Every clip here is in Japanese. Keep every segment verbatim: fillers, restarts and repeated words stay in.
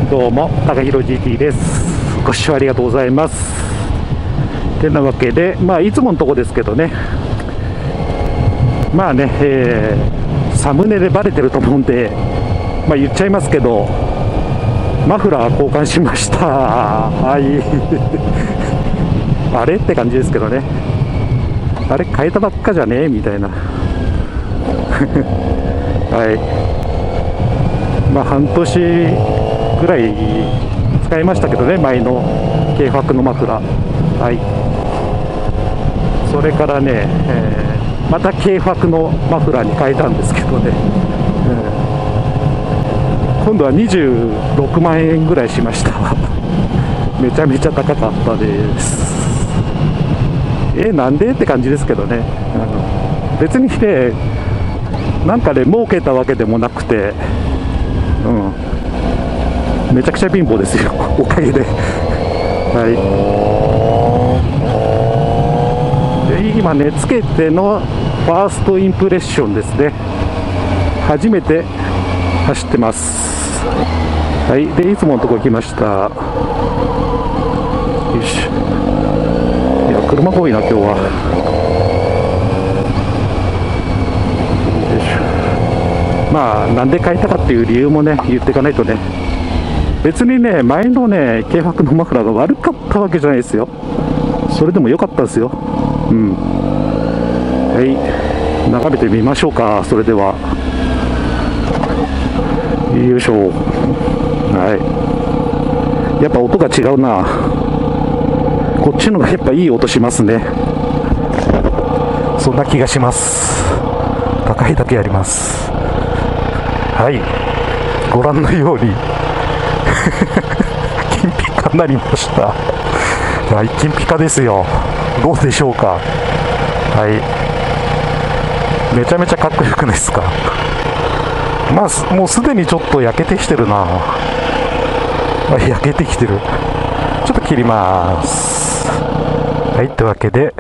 どうも、高弘 ジーティー です。ご視聴ありがとうございます。てなわけで、まあ、いつものとこですけどね、まあね、えー、サムネでバレてると思うんで、まあ、言っちゃいますけど、マフラー交換しました。はい。あれって感じですけどね。あれ、変えたばっかじゃねえみたいな。はい。まあ、半年ぐらい使いましたけどね、前の軽薄のマフラー。はい。それからね、えー、また軽薄のマフラーに変えたんですけどね、えー、今度はにじゅうろくまんえんぐらいしました。めちゃめちゃ高かったです。え、なんでって感じですけどね。あの別にね、なんかで、ね、儲けたわけでもなくて、うん、めちゃくちゃ貧乏ですよ、おかげで。はい。で、今ね、つけてのファーストインプレッションですね。初めて走ってます。はい。で、いつものとこ来ました。よし。いや、車多いな、今日は。まあ、なんで買いたかっていう理由もね、言っていかないとね。別にね、前のね、軽薄のマフラーが悪かったわけじゃないですよ。それでも良かったですよ。うん。はい。眺めてみましょうか、それでは。よいしょ。はい。やっぱ音が違うな。こっちのがやっぱいい音しますね。そんな気がします。高いだけやります。はい、ご覧のように金ピカになりました。はい、金ピカですよ。どうでしょうか。はい、めちゃめちゃかっこよくないですか。まあ、もうすでにちょっと焼けてきてるな。焼けてきてる。ちょっと切ります。はい、というわけで、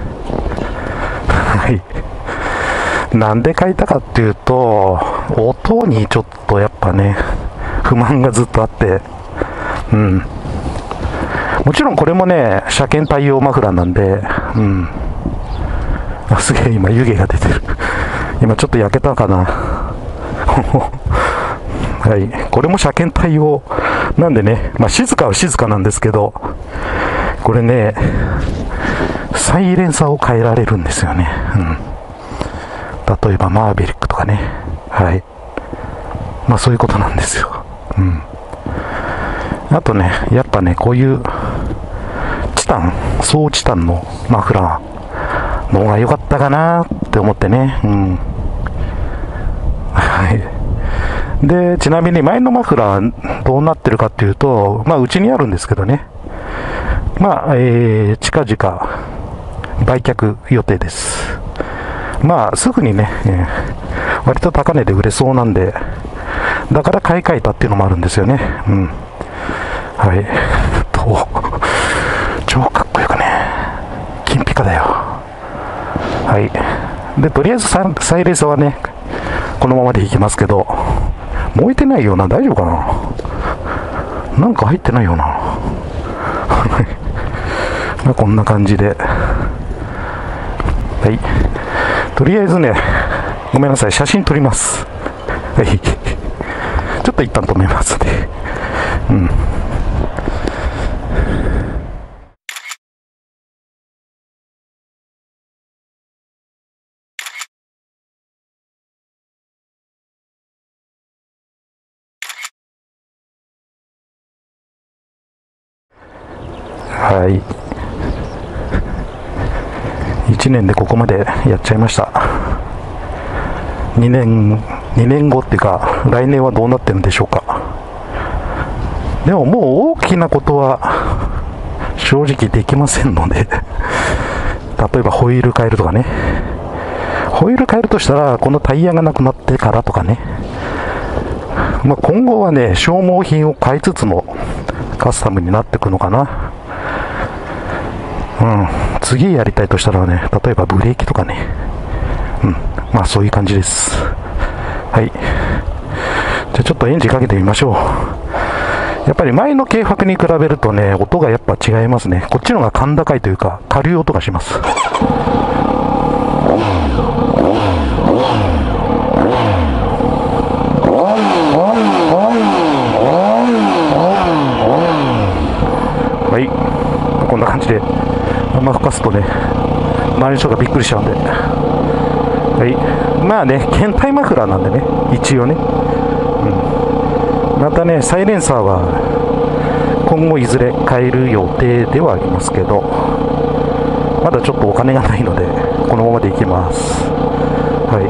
はい。なんで買いたかっていうと、音にちょっとやっぱね、不満がずっとあって、うん。もちろんこれもね、車検対応マフラーなんで、うん。あ、すげえ今湯気が出てる。今ちょっと焼けたかな。はい。これも車検対応なんでね、まあ静かは静かなんですけど、これね、サイレンサーを変えられるんですよね。うん。例えばマーベリックとかね。はい。まあそういうことなんですよ。うん。あとね、やっぱね、こういうチタン、総チタンのマフラーの方が良かったかなって思ってね。うん。はい。で、ちなみに前のマフラーどうなってるかっていうと、まあうちにあるんですけどね。まあ、えー、近々売却予定です。まあ、すぐにね、えー、割と高値で売れそうなんで、だから買い替えたっていうのもあるんですよね。うん。はい。と、超かっこよくね。金ピカだよ。はい。で、とりあえずサ、サイレンサーはね、このままでいきますけど、燃えてないような、大丈夫かな。なんか入ってないような。まあ、こんな感じで。はい。とりあえずね、ごめんなさい、写真撮ります。はい。ちょっと一旦止めますね。うん。はい。いちねんでここまでやっちゃいました。にねん、にねんごっていうか、来年はどうなってるんでしょうか。でももう大きなことは正直できませんので、例えばホイール変えるとかね。ホイール変えるとしたら、このタイヤがなくなってからとかね。まあ、今後はね、消耗品を買いつつのカスタムになっていくのかな。うん、次やりたいとしたらね、例えばブレーキとかね、うん、まあそういう感じです。はい。じゃあちょっとエンジンかけてみましょう。 やっぱり前の軽薄に比べるとね、音がやっぱ違いますね。こっちのが甲高いというか、軽い音がします。はい、こんな感じで、あんま吹かすとね、周りの人がびっくりしちゃうんで。はい、まあね、検体マフラーなんでね、一応ね。うん、またね、サイレンサーは今後いずれ変える予定ではありますけど、まだちょっとお金がないので、このままでいきます。はい。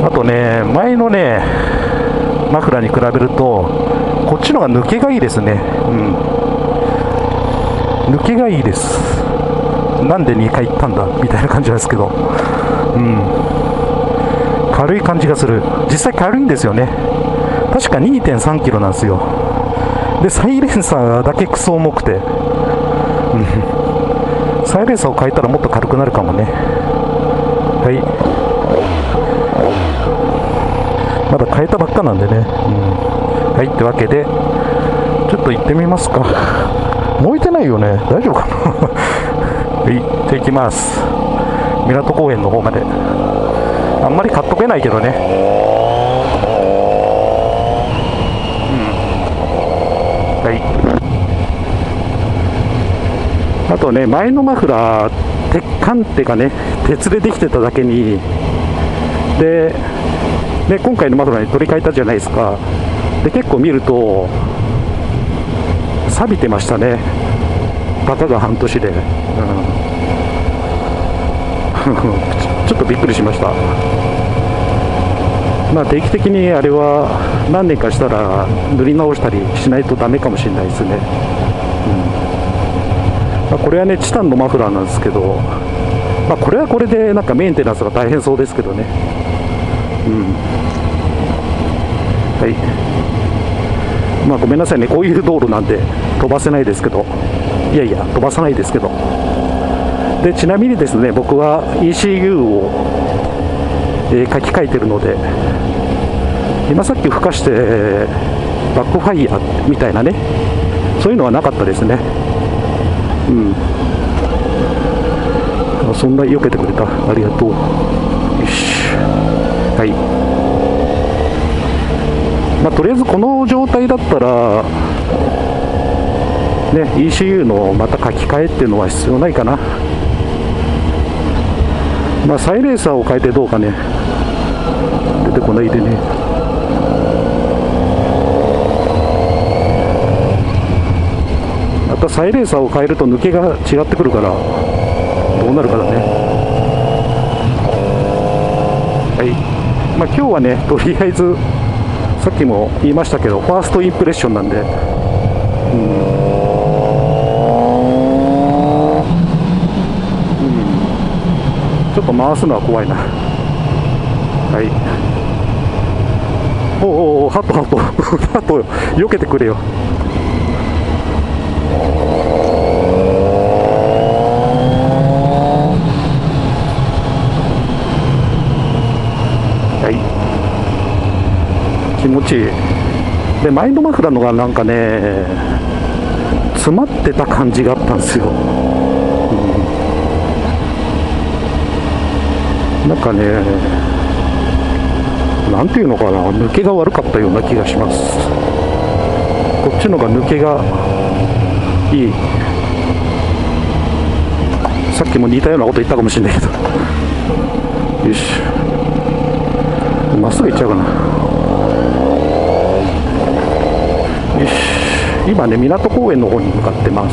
あとね、前のね、マフラーに比べると、こっちのが抜けがいいですね。うん。抜けがいいです。なんでにかい行ったんだみたいな感じなんですけど、うん。軽い感じがする。実際軽いんですよね。確か にてんさんキロなんですよ。で、サイレンサーだけクソ重くて、うん。サイレンサーを変えたらもっと軽くなるかもね。はい。まだ変えたばっかなんでね。うん、はい、ってわけで、ちょっと行ってみますか。燃えてないよね。大丈夫かなはい、じゃあ行きます。港公園の方まで。あんまり買っとけないけどね。うん。はい。あとね、前のマフラー、鉄管ってかね、鉄でできてただけに、で、で今回のマフラーに取り替えたじゃないですか。で結構見ると錆びてましたね。たかが半年で、うん、ちょっとびっくりしました。まあ定期的にあれは何年かしたら塗り直したりしないとダメかもしれないですね。うん、まあ、これはねチタンのマフラーなんですけど、まあ、これはこれでなんかメンテナンスが大変そうですけどね。うん、はい。まあごめんなさいね、こういう道路なんで飛ばせないですけど、いやいや飛ばさないですけど。でちなみにですね、僕は イーシーユー を、えー、書き換えてるので、今さっき吹かして、えー、バックファイヤーみたいなね、そういうのはなかったですね。うん、そんな避けてくれた、ありがとう。よし、はい。まあ、とりあえずこの状態だったら、ね、イーシーユー のまた書き換えっていうのは必要ないかな。まあ、サイレンサーを変えてどうかね、出てこないでね。またサイレンサーを変えると抜けが違ってくるから、どうなるからね。はい。まあ、今日はね、とりあえず、さっきも言いましたけど、ファーストインプレッションなんで、うん、うん、ちょっと回すのは怖いな。はい。おおお、ハトハト、ハト、避けてくれよ。はい。気持ちいい。で前のマフラーのがなんかね詰まってた感じがあったんですよ、うん、なんかねなんていうのかな、抜けが悪かったような気がします。こっちのが抜けがいい。さっきも似たようなこと言ったかもしれないけどよし、まっすぐ行っちゃうかな。よし、今ね港公園の方に向かってます。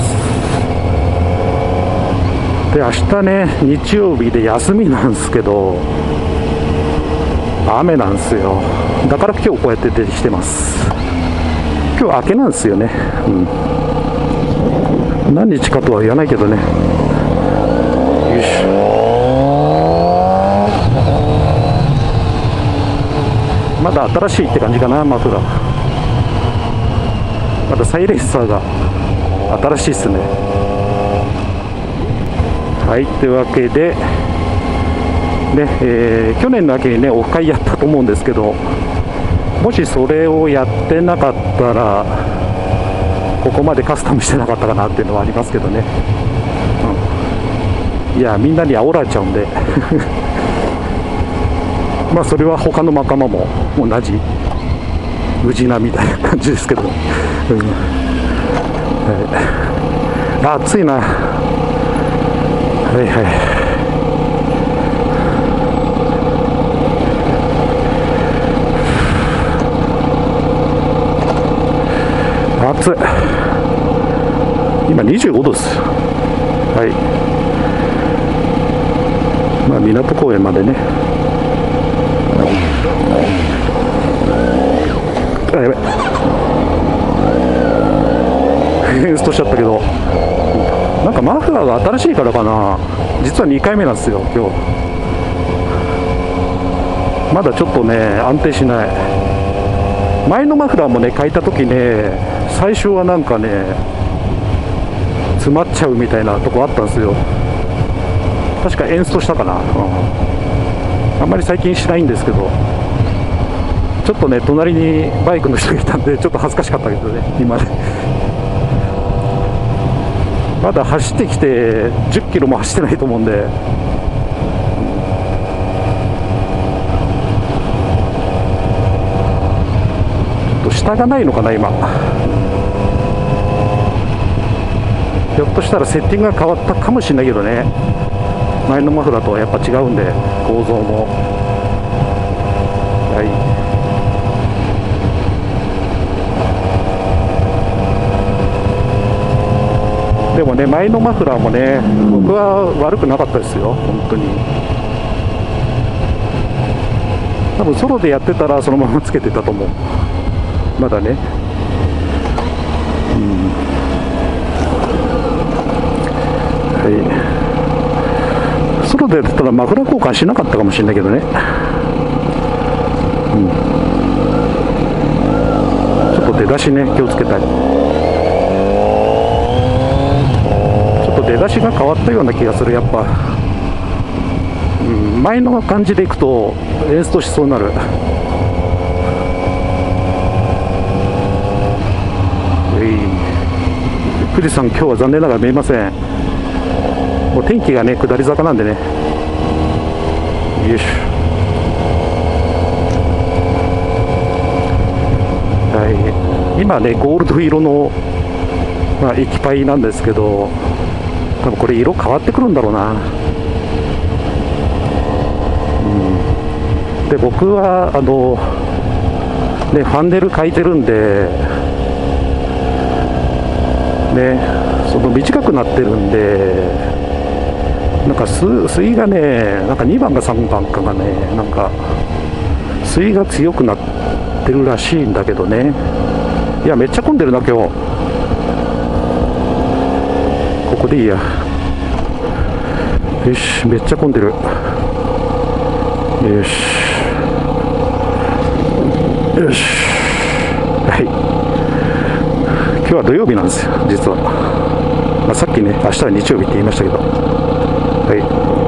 で明日ね日曜日で休みなんですけど雨なんですよ。だから今日こうやって出てきてます。今日明けなんですよね、うん、何日かとは言わないけどね。よし、まだ新しいって感じかな、マフラー。まだサイレンサーが新しいっすね。はい、というわけで、ねえー、去年の秋にねオフ会やったと思うんですけど、 もしそれをやってなかったらここまでカスタムしてなかったかなっていうのはありますけどね、うん、いやみんなに煽られちゃうんでまあそれは他の仲間も同じ無事なみたいな感じですけど、うん、はい、暑いな。はいはい、暑い。今にじゅうごどです。はい。まあ港公園までね。あ、やべ。エンストしちゃったけど。なんかマフラーが新しいからかな。実はにかいめなんですよ今日。まだちょっとね安定しない。前のマフラーもね変えた時ね、最初はなんかね詰まっちゃうみたいなとこあったんですよ。確かエンストしたかな、うん、あんまり最近しないんですけど、ちょっとね隣にバイクの人がいたんでちょっと恥ずかしかったけどね今ねまだ走ってきてじゅっキロも走ってないと思うんで、下がないのかな今。ひょっとしたらセッティングが変わったかもしれないけどね。前のマフラーとはやっぱ違うんで構造も。はい、でもね前のマフラーもね僕は悪くなかったですよ本当に。多分ソロでやってたらそのままつけてたと思う。まだね、うん、はい、ソロでやってたらマフラー交換しなかったかもしれないけどね、うん、ちょっと出だしね気をつけたい。ちょっと出だしが変わったような気がするやっぱ、うん、前の感じでいくとエンストしそうになる。富士山今日は残念ながら見えません。もう天気がね下り坂なんでね。よいしょ。はい、今ねゴールド色の、まあ、液パイなんですけど、多分これ色変わってくるんだろうな、うん、で僕はあのねファンネル変えてるんでね、その短くなってるんで、なんか水がね、なんかにばんかさんばんかがね、なんか水が強くなってるらしいんだけどね。いやめっちゃ混んでるな今日。ここでいいや。よし、めっちゃ混んでる。よしよし、はい、今日は土曜日なんですよ実は、まあ、さっきね明日は日曜日って言いましたけど、はい、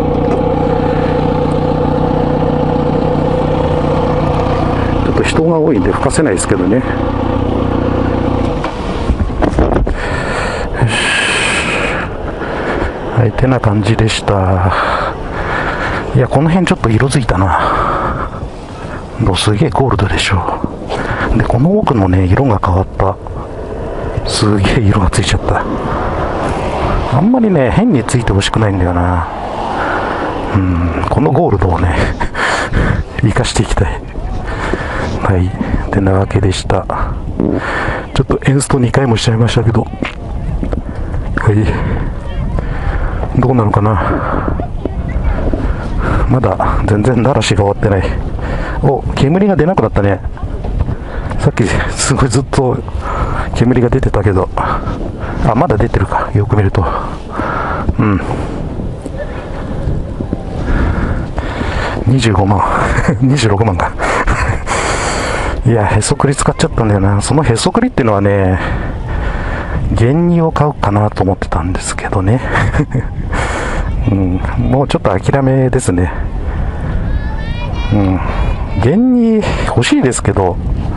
ちょっと人が多いんで吹かせないですけどね。はい、てな感じでした。いやこの辺ちょっと色づいたな。もうすげえゴールドでしょ。でこの奥のね色が変わった。すげえ色がついちゃった。あんまりね変についてほしくないんだよな。うん、このゴールドをね生かしていきたい。はい、てなわけでした。ちょっとエンストにかいもしちゃいましたけど、はい、どうなのかな。まだ全然鳴らしが終わってない。お、煙が出なくなったね。さっきすごいずっと煙が出てたけど、あ、まだ出てるか、よく見ると。うん、にじゅうごまんにじゅうろくまんかいやへそくり使っちゃったんだよな。そのへそくりっていうのはね原乳を買うかなと思ってたんですけどねうん、もうちょっと諦めですね。うん、原乳欲しいですけど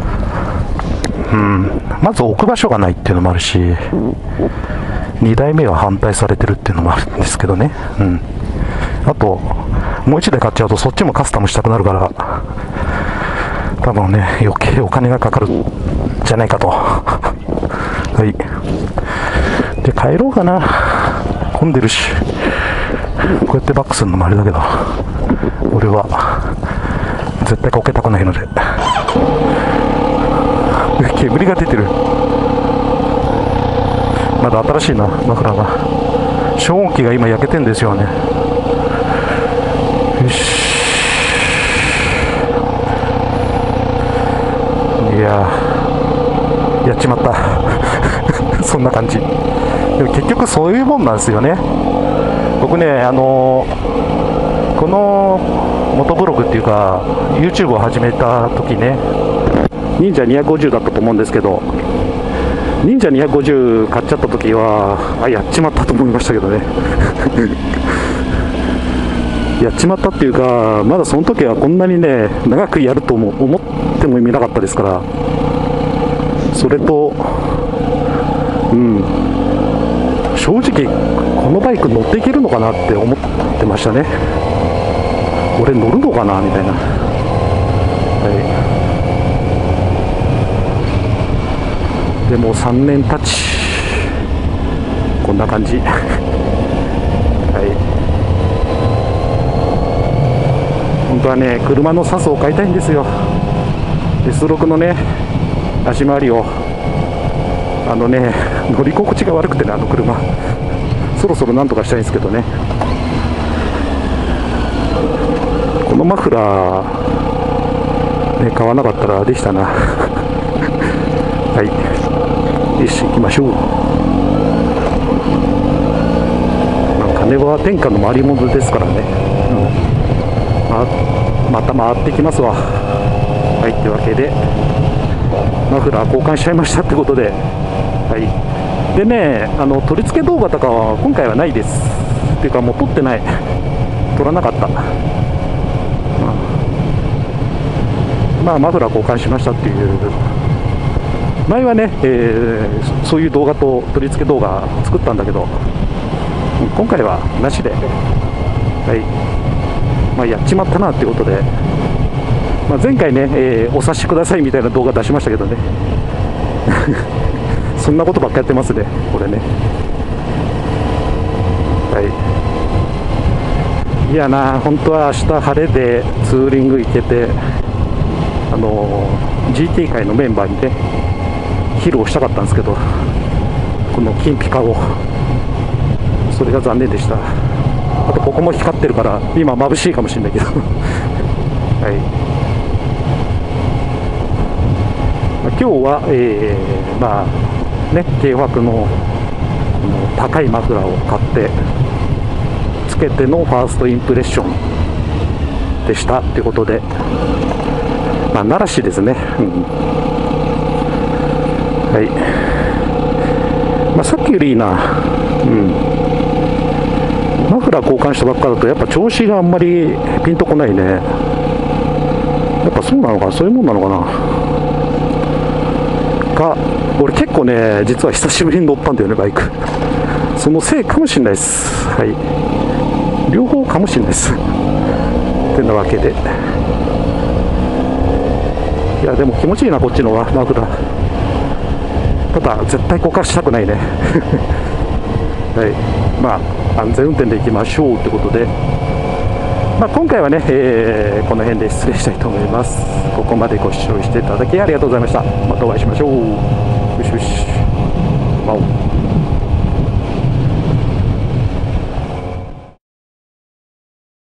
うん、まず置く場所がないっていうのもあるし、にだいめは反対されてるっていうのもあるんですけどね、うん、あともういちだい買っちゃうとそっちもカスタムしたくなるから、多分ね余計お金がかかるんじゃないかとはい、で帰ろうかな、混んでるし、こうやってバックするのもあれだけど、俺は絶対こけたくないので煙が出てる。まだ新しいなマフラーが。消音器が今焼けてんですよね。よし、いややっちまったそんな感じ。でも結局そういうもんなんですよね。僕ね、あのこの元ブログっていうか YouTube を始めた時ね、忍者にひゃくごじゅうだったと思うんですけど、忍者にひゃくごじゅう買っちゃった時はあやっちまったと思いましたけどねやっちまったっていうか、まだその時はこんなにね長くやるとも思ってもみなかったですから、それとうん正直このバイク乗っていけるのかなって思ってましたね。俺乗るのかなみたいな。はい、でもさんねん経ちこんな感じはい、本当はね車のサスを買いたいんですよ。 エスろく のね足回りを、あのね乗り心地が悪くてね、あの車そろそろなんとかしたいんですけどね。このマフラー、ね、買わなかったらできたなはい、よし行きましょう。まあ、金は天下の回り物ですからね、うん、ま, また回ってきますわ。はいというわけでマフラー交換しちゃいましたってことで、はい、でね、あの取り付け動画とかは今回はないですっていうか、もう撮ってない、撮らなかった。まあ、マフラー交換しましたっていう、前はね、えー、そういう動画と取り付け動画作ったんだけど、今回はなしで、はいまあ、やっちまったなっていうことで、まあ、前回ね、えー、お察しくださいみたいな動画出しましたけどねそんなことばっかやってますね、これね。はい、いやな、本当は明日晴れでツーリング行けて、あの ジーティー 界のメンバーにね披露したかったんですけど、この金ピカを、それが残念でした。あとここも光ってるから今眩しいかもしれないけどはい、今日は、えー、まあね軽薄の高いマフラーを買ってつけてのファーストインプレッションでしたってことで、まあ、奈良市ですね、うん、はい、まあ、さっきよりいいな、うん、マフラー交換したばっかだとやっぱ調子があんまりピンとこないね。やっぱそうなのかな、そういうもんなのかなか、俺結構ね実は久しぶりに乗ったんだよねバイク、そのせいかもしれないです。はい、両方かもしれないですてなわけで、いやでも気持ちいいなこっちのマフラー。ただ絶対交換したくないねはい、まあ安全運転でいきましょうってことで、まあ、今回はね、えー、この辺で失礼したいと思います。ここまでご視聴していただきありがとうございました。またお会いしましょう。よしよし、まあ